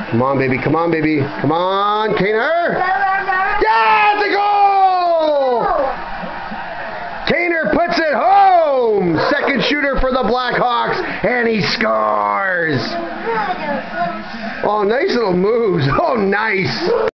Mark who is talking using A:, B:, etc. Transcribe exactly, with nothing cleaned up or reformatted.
A: Come on, baby. Come on, baby. Come on, Kaner. Yeah, it's a goal! Kaner puts it home. Second shooter for the Blackhawks, and he scores. Oh, nice little moves. Oh, nice.